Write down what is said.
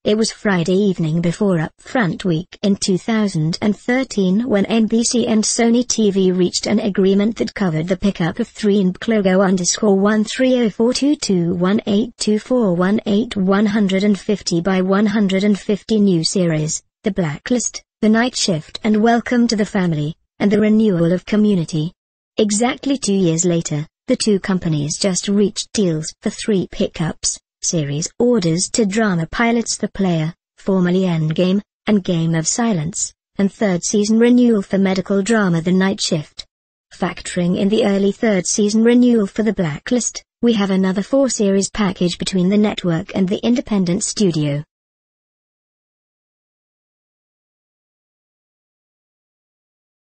It was Friday evening before Upfront Week in 2013 when NBC and Sony TV reached an agreement that covered the pickup of 3&Clogo_130422182418150 by 150 new series, The Blacklist, The Night Shift and Welcome to the Family, and the renewal of Community. Exactly 2 years later, the two companies just reached deals for 3 pickups, series orders to drama pilots The Player, formerly Endgame, and Game of Silence, and third season renewal for medical drama The Night Shift. Factoring in the early third season renewal for The Blacklist, we have another 4-series package between the network and the independent studio.